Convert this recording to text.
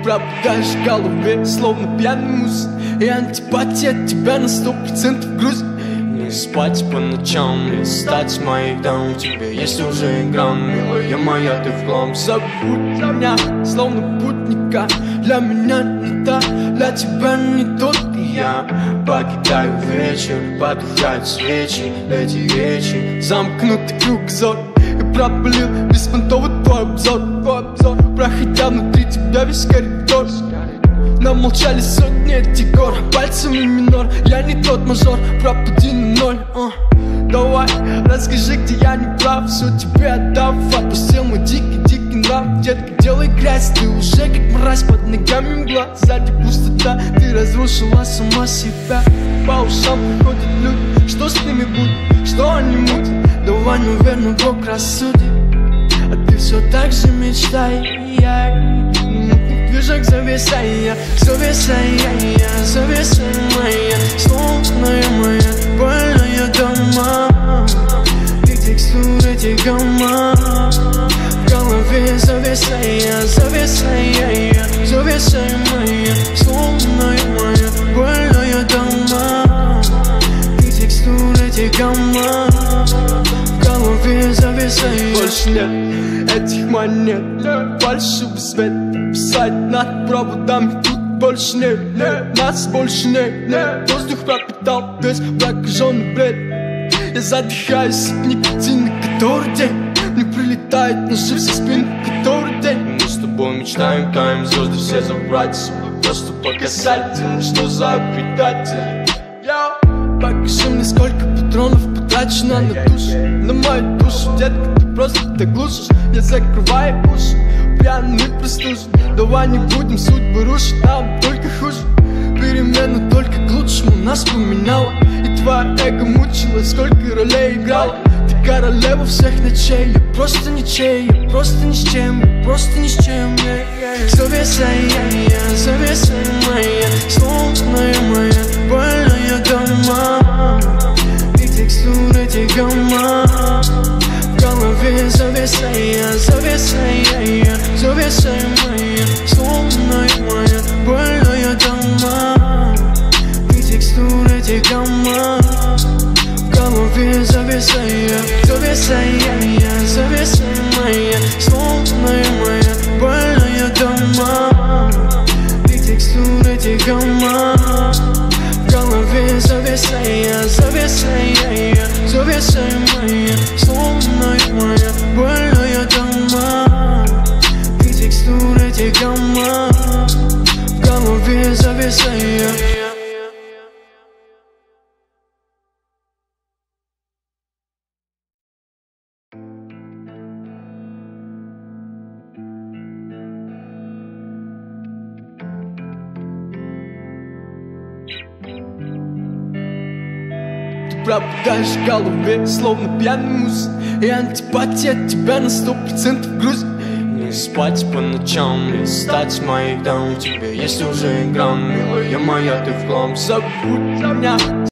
пропадаешь в голове, словно пьяный мус. И антипатия от тебя на 100% грузит. Не спать по ночам, листать моих дам. У тебя есть уже грамм, милая моя, ты в хлам. Забудь меня, словно путника. Для меня не та, для тебя не тот. И я покидаю вечер, потухают свечи. Эти речи, замкнутый кругозор. И пропалил беспонтовый твой обзор. Проходя внутри тебя весь коридор. Нам молчали сотни этих гор, пальцами минор. Я не тот мажор, пропади на ноль. Давай, расскажи, где я не прав. Все тебе отдав, отпустил мой дикий нрав. Детка, делай грязь, ты уже как мразь. Под ногами мгла, сзади пустота. Ты разрушила сама себя. По ушам приходят люди, что с ними будет, что они мутят. Давай, наверное, Бог рассудит. А ты все так же мечтай. Движок завеса моя, словная моя, больная дома. И текстуры тягома. В голове завеса моя, словная моя, больная дома. И текстуры тягома. В голове завеса. Больше нет этих монет, фальшивый свет. Писать над проводами тут больше нет, нас больше нет. Воздух пропитал весь прокаженный бред. Я задыхаюсь от никотина, который день мне прилетает ножи со спины, который день. Мы с тобой мечтаем, таем звезды все забрать. Просто показательно, что за предатель. Покажи мне, сколько патронов потрачено на душу, на мою душу. Детка, ты просто так глушишь. Я закрываю уши, пьяный простужен. Давай не будем судьбы рушить, нам только хуже. Перемена только к лучшему нас поменяла. И твоя эго мучила, сколько ролей играла. Ты королева всех ночей, я просто ничей. Я просто ни с чем, я просто ни с чем. Завеса моя, словная моя, больная дома. И текстуры тягома. В голове завеса моя, словная моя, больная дома. И текстуры тягома. В голове завеса моя, словная моя, больная дома. И текстуры тягома. В голове завеса моя, словная моя, больная дома. И текстуры тягома. В голове завеса. Пропадаешь в голове, словно пьяный мус. И антипатия от тебя на 100% грузит. Не спать по ночам, листать моих дам. У тебя есть уже грамм, милая моя, ты в хлам. Забудь меня.